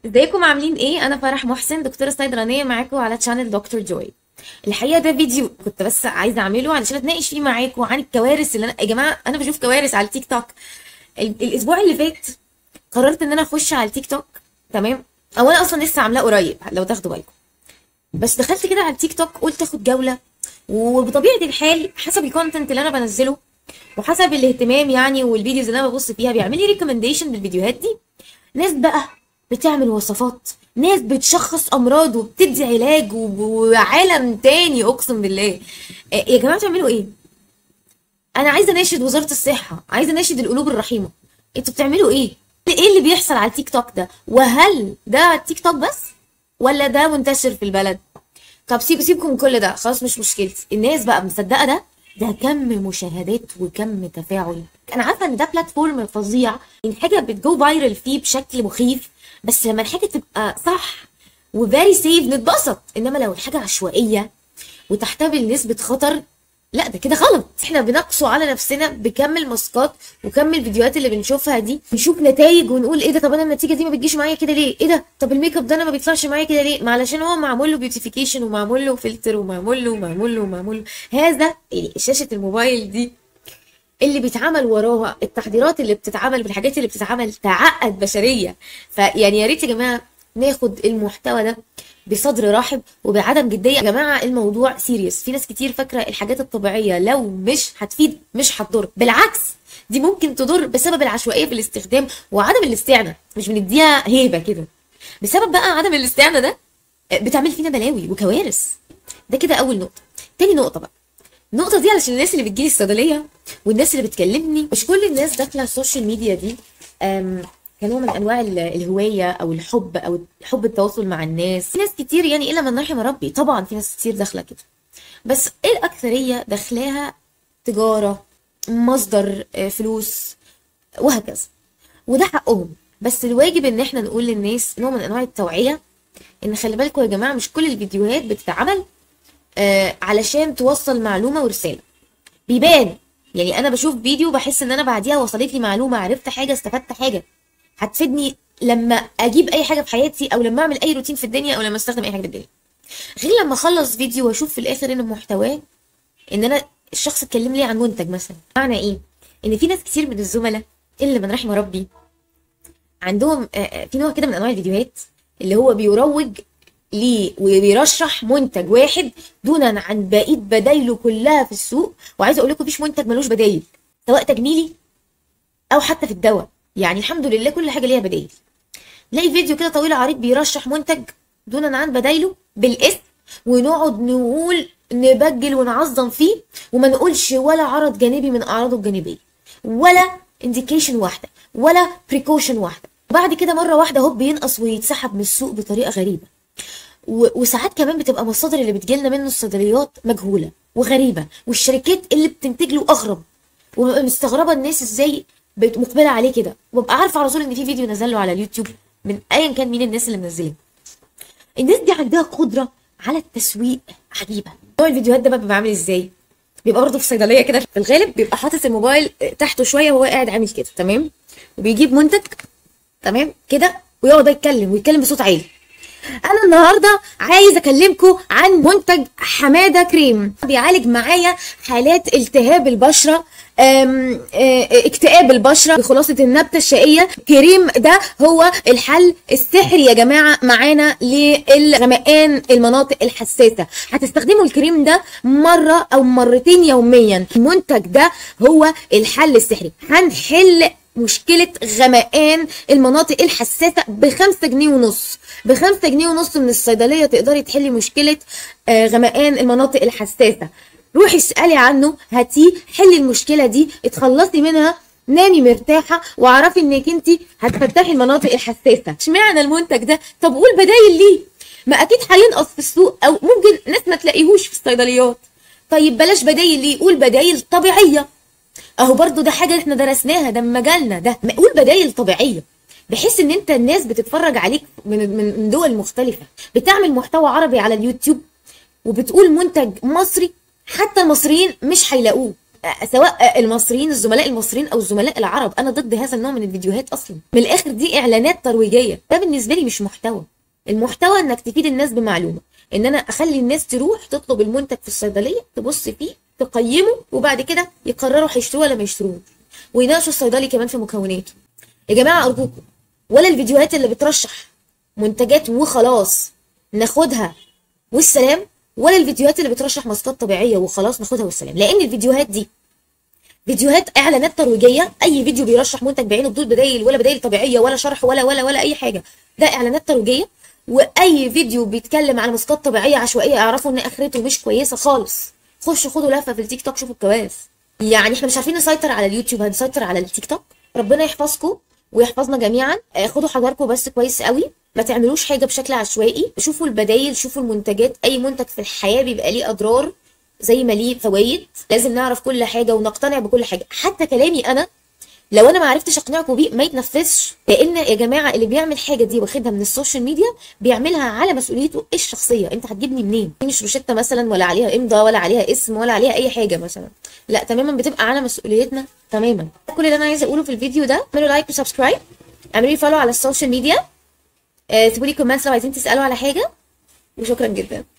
ازيكم عاملين ايه؟ انا فرح محسن، دكتوره صيدلانيه معاكم على تشانل دكتور جوي. الحقيقه ده فيديو كنت بس عايزه اعمله علشان اتناقش فيه معاكم عن الكوارث اللي يا جماعه انا بشوف كوارث على التيك توك. الاسبوع اللي فات قررت ان انا اخش على التيك توك. تمام. او انا اصلا لسه عاملاه قريب لو تاخدوا بالكم. بس دخلت كده على التيك توك قلت اخد جوله، وبطبيعه الحال حسب الكونتنت اللي انا بنزله وحسب الاهتمام يعني، والفيديوز اللي انا ببص فيها بيعمل لي ريكومنديشن بالفيديوهات دي. ناس بقى بتعمل وصفات، ناس بتشخص امراض وبتدي علاج وعالم تاني اقسم بالله. يا جماعه بتعملوا ايه؟ انا عايزه اناشد وزاره الصحه، عايزه اناشد القلوب الرحيمه. انتوا بتعملوا ايه؟ ايه اللي بيحصل على التيك توك ده؟ وهل ده تيك توك بس ولا ده منتشر في البلد؟ طب سيبكم من كل ده، خلاص مش مشكلتي. الناس بقى مصدقه ده كم مشاهدات وكم تفاعل. انا عارفه ان ده بلاتفورم فظيع، ان حاجه بتجو فايرال فيه بشكل مخيف، بس لما الحاجه تبقى صح وفيري سيف نتبسط. انما لو الحاجه عشوائيه وتحتمل نسبه خطر، لا ده كده غلط. احنا بنقسو على نفسنا بكم الماسكات وكم الفيديوهات اللي بنشوفها دي، نشوف نتائج ونقول ايه ده، طب انا النتيجه دي ما بتجيش معايا كده ليه؟ ايه ده، طب الميك اب ده انا ما بيطلعش معايا كده ليه؟ ما علشان هو معمول له بيوتيفيكيشن ومعمول له فلتر ومعمول له هذا. يعني شاشه الموبايل دي اللي بيتعمل وراها التحضيرات اللي بتتعمل بالحاجات اللي بتتعمل تعقد بشريه. فيعني يا ريت يا جماعه ناخد المحتوى ده بصدر رحب وبعدم جديه. يا جماعه الموضوع سيريس. في ناس كتير فاكره الحاجات الطبيعيه لو مش هتفيد مش هتضر، بالعكس دي ممكن تضر بسبب العشوائيه في الاستخدام وعدم الاستعنه. مش بنديها هيبه كده. بسبب بقى عدم الاستعنه ده بتعمل فينا بلاوي وكوارث. ده كده اول نقطه. تاني نقطه بقى، النقطة دي علشان الناس اللي بتجيلي الصيدلية والناس اللي بتكلمني، مش كل الناس داخلة السوشيال ميديا دي كنوع من انواع الهواية او الحب او حب التواصل مع الناس. في ناس كتير يعني الا من رحم ربي، طبعا في ناس كتير داخلة كده، بس الاكثرية داخلاها تجارة، مصدر فلوس وهكذا. وده حقهم، بس الواجب ان احنا نقول للناس نوع من انواع التوعية ان خلي بالكم يا جماعة مش كل الفيديوهات بتتعمل علشان توصل معلومه ورساله. بيبان يعني انا بشوف فيديو بحس ان انا بعديها وصلت لي معلومه، عرفت حاجه، استفدت حاجه هتفيدني لما اجيب اي حاجه في حياتي او لما اعمل اي روتين في الدنيا او لما استخدم اي حاجه في الدنيا، غير لما اخلص فيديو واشوف في الاخر ان محتواه ان انا الشخص اتكلم لي عن منتج مثلا. معنى ايه؟ ان في ناس كتير من الزملاء الا من رحم ربي عندهم في نوع كده من انواع الفيديوهات اللي هو بيروج ليه وبيرشح منتج واحد دونا عن بقيه بدايله كلها في السوق. وعايزه اقول لكم مفيش منتج ملوش بدايل، سواء تجميلي او حتى في الدواء. يعني الحمد لله كل حاجه ليها بدايل. نلاقي فيديو كده طويل عريض بيرشح منتج دونا عن بدايله بالاسم، ونقعد نقول نبجل ونعظم فيه وما نقولش ولا عرض جانبي من اعراضه الجانبيه، ولا انديكيشن واحده، ولا بريكوشن واحده. بعد كده مره واحده هوب بينقص ويتسحب من السوق بطريقه غريبه. وساعات كمان بتبقى مصادر اللي بتجيلنا منه الصيدليات مجهوله وغريبه، والشركات اللي بتنتج له اغرب، وببقى مستغربه الناس ازاي مقبله عليه كده، وببقى عارفه على طول ان في فيديو نزل له على اليوتيوب من ايا كان مين الناس اللي منزلاه. الناس دي عندها قدره على التسويق عجيبه. نوع الفيديوهات ده بقى بيبقى عامل ازاي؟ بيبقى برضه في صيدليه كده، في الغالب بيبقى حاطط الموبايل تحته شويه وهو قاعد عامل كده، تمام، وبيجيب منتج، تمام كده، ويقعد يتكلم ويتكلم بصوت عالي. انا النهارده عايز اكلمكم عن منتج حماده كريم بيعالج معايا حالات التهاب البشره، اكتئاب البشره بخلاصه النبته الشقيه. كريم ده هو الحل السحري يا جماعه معانا للغمقان المناطق الحساسه. هتستخدموا الكريم ده مره او مرتين يوميا. المنتج ده هو الحل السحري. هنحل مشكلة غمقان المناطق الحساسة ب5 جنيه ونص. ب5 جنيه ونص من الصيدلية تقدري تحلي مشكلة غمقان المناطق الحساسة. روحي اسألي عنه، هاتيه، حلي المشكلة دي، اتخلصي منها، نامي مرتاحة، واعرفي انك انت هتفتحي المناطق الحساسة. اشمعنى المنتج ده؟ طب قول بدايل ليه. ما اكيد هينقص في السوق او ممكن ناس ما تلاقيهوش في الصيدليات. طيب بلاش بدايل ليه، قول بدايل طبيعية. اهو برضو ده حاجه احنا درسناها، ده مجالنا ده. قول بدايل طبيعيه بحيث ان انت الناس بتتفرج عليك من دول مختلفه، بتعمل محتوى عربي على اليوتيوب وبتقول منتج مصري حتى المصريين مش هيلاقوه. سواء المصريين الزملاء المصريين او الزملاء العرب، انا ضد هذا النوع من الفيديوهات اصلا. من الاخر دي اعلانات ترويجيه، ده بالنسبه لي مش محتوى. المحتوى انك تفيد الناس بمعلومه، ان انا اخلي الناس تروح تطلب المنتج في الصيدليه، تبص فيه، تقيمه، وبعد كده يقرروا هيشتروه ولا ما يشتروه، ويناقشوا الصيدلي كمان في مكوناته. يا جماعه ارجوكم، ولا الفيديوهات اللي بترشح منتجات وخلاص ناخدها والسلام، ولا الفيديوهات اللي بترشح ماسكات طبيعيه وخلاص ناخدها والسلام. لان الفيديوهات دي فيديوهات اعلانات ترويجيه. اي فيديو بيرشح منتج بعينه بدون بدايل ولا بدايل طبيعيه ولا شرح ولا اي حاجه، ده اعلانات ترويجيه. واي فيديو بيتكلم على ماسكات طبيعيه عشوائيه اعرفوا ان اخرته مش كويسه خالص. خشوا خدوا لفه في التيك توك شوفوا الكوارث. يعني احنا مش عارفين نسيطر على اليوتيوب، هنسيطر على التيك توك؟ ربنا يحفظكم ويحفظنا جميعا. خدوا حذركم بس كويس قوي، ما تعملوش حاجه بشكل عشوائي، شوفوا البدايل، شوفوا المنتجات. اي منتج في الحياه بيبقى ليه اضرار زي ما ليه فوائد، لازم نعرف كل حاجه ونقتنع بكل حاجه. حتى كلامي انا لو انا ما عرفتش اقنعكم بيه ما يتنفذش، لان يا جماعه اللي بيعمل حاجه دي واخدها من السوشيال ميديا بيعملها على مسؤوليته الشخصيه. انت هتجيبني منين؟ مش روشته مثلا ولا عليها امضاء ولا عليها اسم ولا عليها اي حاجه مثلا، لا تماما، بتبقى على مسؤوليتنا تماما. كل اللي انا عايزه اقوله في الفيديو ده، اعملوا لايك وسبسكرايب، اعملوا لي فولو على السوشيال ميديا، اكتبوا لي كومنتس لو عايزين تسالوا على حاجه، وشكرا جدا.